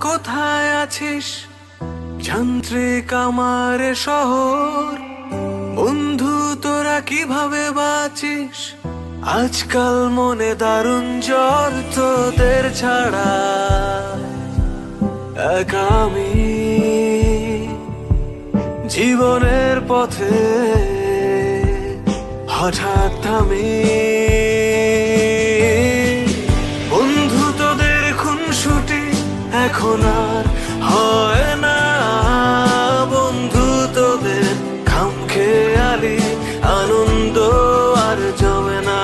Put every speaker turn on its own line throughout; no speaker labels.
কোথায় আছিস? যান্ত্রিক আমার শহর, বন্ধু তোরা কিভাবে বাঁচিস? আজকাল মনে দারুণ জ্বর, তোদের ছাড়া একা আমি জীবনের পথে হঠাৎ থামি। বন্ধু তোদের খুনসুটি এখন আর হয় না, বন্ধু তোদের খামখেয়ালি আনন্দ আর জমে না।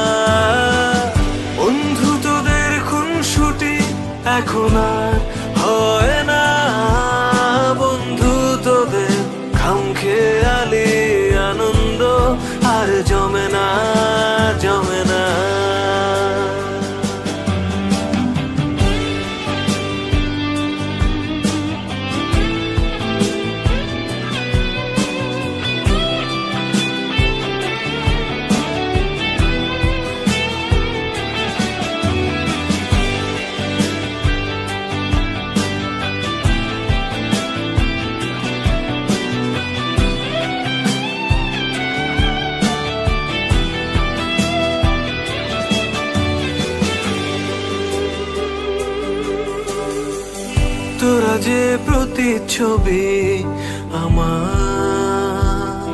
বন্ধু তোদের খুনসুটি এখন আর হয় না, বন্ধু তোদের খামখেয়ালি আনন্দ আর জমে না, জমে না। তোরা যে প্রতিচ্ছবি আমার,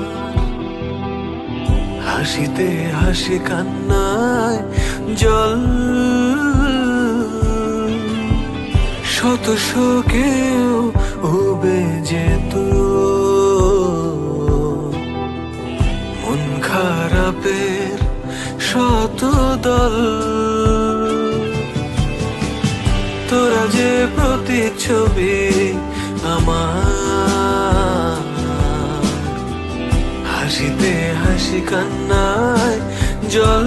হাসিতে হাসি কান্নায় জল, শত শোকেও উবে যেত মন খারাপের শত দল। তোরা যে প্রতিচ্ছবি আমার, হাসিতে হাসি কান্নায় জল,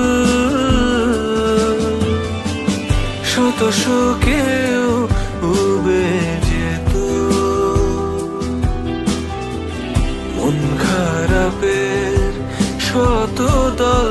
শত শোকেও উবে যেত মন খারাপের শত দল।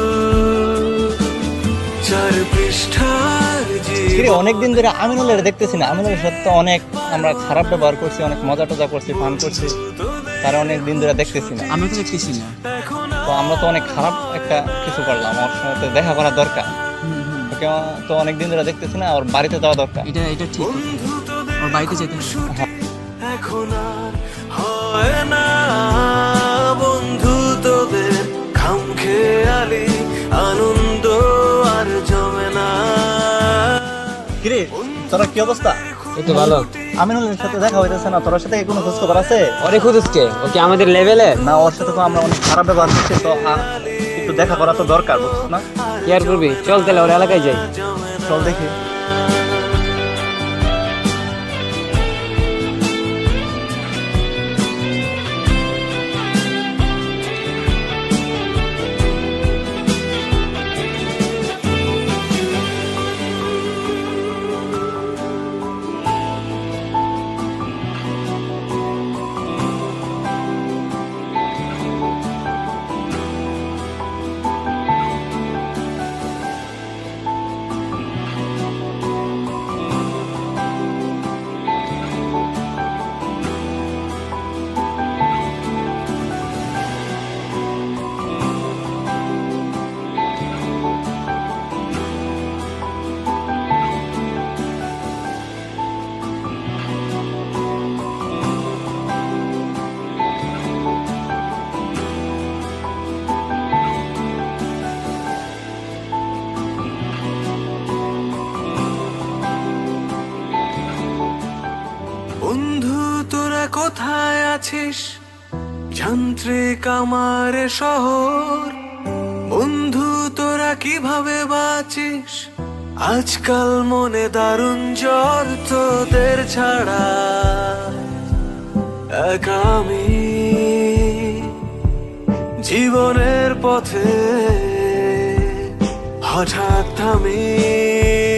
চার পৃষ্ঠার
অনেকদিন ধরে আমিনুলের দেখতেছি না। আমিনুলের সাথে অনেক আমরা খারাপ ব্যবহার করছি, অনেক মজা টজা করছি, ফান করছি, তারা অনেকদিন ধরে দেখতেছি না।
আমি তো দেখতেছি না,
তো আমরা তো অনেক খারাপ একটা কিছু করলাম। ওর সাথে দেখা করা দরকার, ওকে তো অনেকদিন ধরে দেখতেছি না, ওর বাড়িতে যাওয়া দরকার।
এটা ঠিক, ওর বাড়িতে যেতে
এখন আর হয় না, বন্ধু তোদের খামখেয়ালি আনন্দ আর জমে না।
কিরে তোরা কি অবস্থা?
এই তো ভালো।
আমিনুলের সাথে দেখা হইতেছে না, তোর সাথে কোনো খোঁজ খবর আছে?
অনেক খুঁজছে, ওকে আমাদের লেভেলে
না, ওর সাথে তো আমরা অনেক খারাপ ব্যবহার করছি, তো একটু দেখা করা তো দরকার, বুঝছো না?
কি আর করবি, চল তাহলে ওর এলাকায় যাই।
চল দেখি।
বন্ধু তোরা কোথায় আছিস? যান্ত্রিক আমার শহর, বন্ধু তোরা কিভাবে বাঁচিস? আজকাল মনে দারুণ জ্বর, তোদের ছাড়া একা আমি জীবনের পথে হঠাৎ থামি।